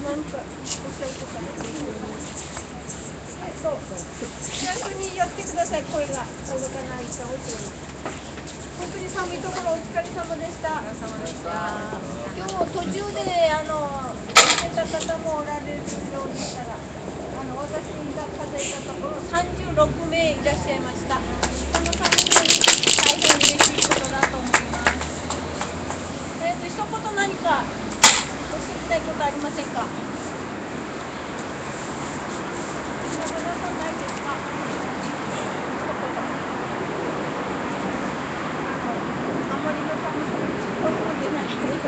なんかそう逆にやってください。声が届かないかもしれない。本当に寒いところお疲れ様でした。今日途中で出た方もおられるようでしたら、私が数えたところ36名いらっしゃいました。そのために大変嬉しいことだと思います。一言何かおっしゃりたいことありませんか？中田さんないですか？あまりの寒さに喜んでないでも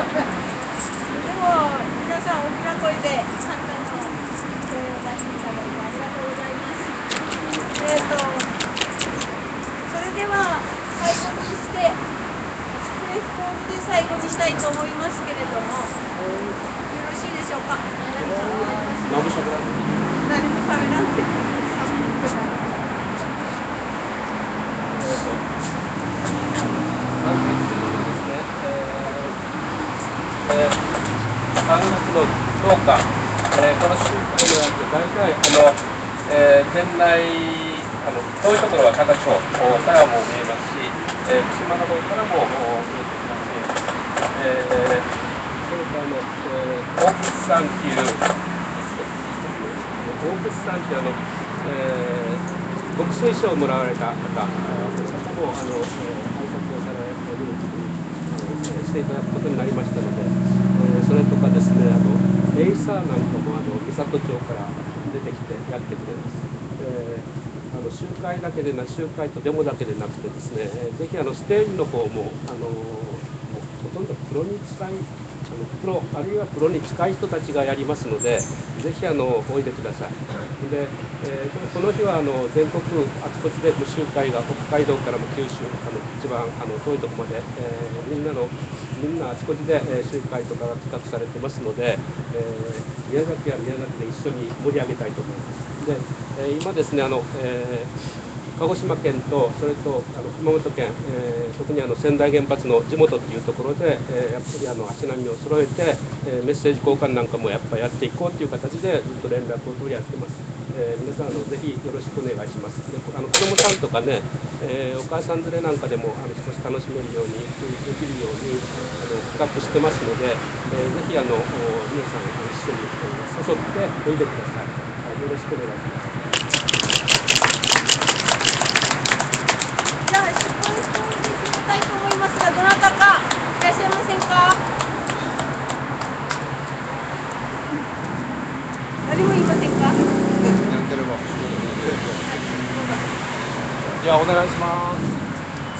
皆さん大きな声で簡単な声を出していただいてありがとうございます。それでは最後にしてスプレッコールで最後にしたいと思いますけれども、よろしいでしょうか？何も食べらんて 3月の10日、この集会では大体店内遠いところは高千穂からも見えますし、福島の方からも見えてきますし、それから大楠さんっていう牧水賞をもらわれた方、この方も挨拶をされしていただくことになりましたので、それとかですね、エイサーなんかも三郷町から出てきてやってくれます。集会だけで集会とデモだけでなくてですね、ぜひステージの方もほとんどプロに近いプロあるいはプロに近い人たちがやりますので、ぜひおいでください。で、この日は全国あちこちで無集会が北海道からも九州一番遠いところまで、みんなあちこちで集会とかが企画されてますので、宮崎は宮崎で一緒に盛り上げたいと思います。で、今ですね鹿児島県とそれと熊本県、特に仙台原発の地元というところで、やっぱり足並みを揃えて、メッセージ交換なんかもやっぱりやっていこうという形でずっと連絡を取り合ってます。皆さんぜひよろしくお願いします。で子どもさんとかね、お母さん連れなんかでも少し楽しめるようにできるように企画してますので、ぜひ皆さん一緒に誘っておいでください。よろしくお願いします。 じゃあ、質問したいと思いますが、どなたかいらっしゃいませんか？誰も言いませんか？ じゃあお願いします。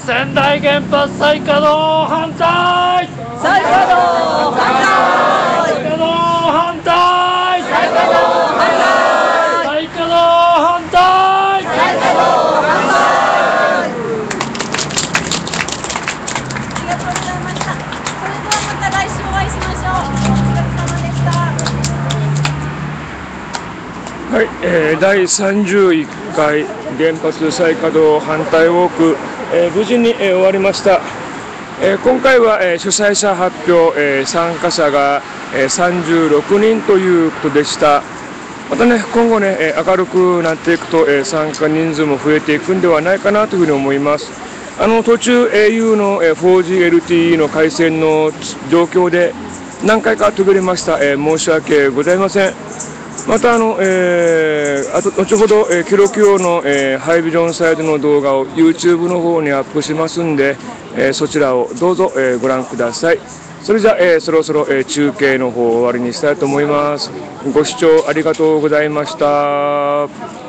仙台原発再稼働反対！ 再稼働反対！ 再稼働反対！ 再稼働反対！ 再稼働反対！ 再稼働反対！ありがとうございました。それではまた来週お会いしましょう。お疲れ様でした。 はい、第31回原発再稼働反対ウォーク、無事に、終わりました。今回は、主催者発表、参加者が、36人ということでした。またね、今後ね、明るくなっていくと、参加人数も増えていくんではないかなというふうに思います。途中 au の 4G LTE の回線の状況で何回か途切れました。申し訳ございません。また後ほど、記録用の、ハイビジョンサイドの動画を YouTube の方にアップしますんで、そちらをどうぞ、ご覧ください。それじゃそろそろ、中継の方を終わりにしたいと思います。ご視聴ありがとうございました。